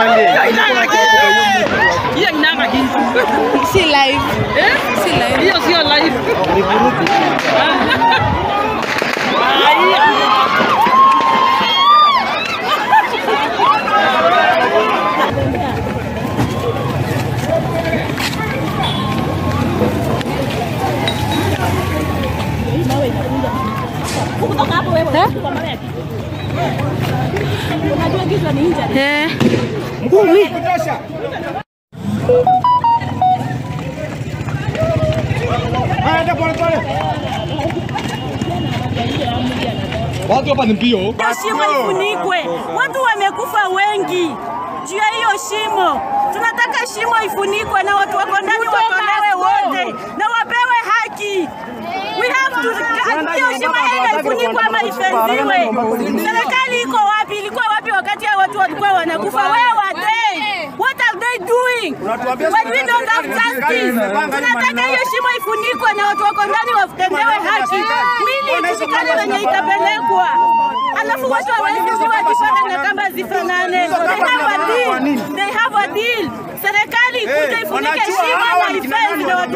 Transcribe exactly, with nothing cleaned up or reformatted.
Hiyo inanga kitu. Si live. Eh? Si live. Hiyo sio live. Ni buruti. Kutoka hapo wewe kwa mara ya kitu. Unajua kitu ni injury. Eh. Ngumi kutosha. Haya pole pole. Watu hapa ni mbio. Shimo ifunikwe. Watu wamekufa wengi. Juu ya hiyo shimo. Tunataka shimo ifunikwe na watu wako ndani watolewe wote na wapewe haki. We have to hiyo shimo ile ifunikwe ama ifenziwe. Serikali iko wapi? Ilikuwa wapi wakati ya watu walikuwa wanakufa? Where were they? What are they doing? When we don't have justice. Tunataka hiyo shimo ifunikwe na watu wako ndani watendewe haki. Mimi tushikane wenye itapelekwa. Alafu watu hawezi kuwa kifana na kamba zifanane. They have a deal. They have a deal. Serikali kuja ifunike shimo na ifenzi na watu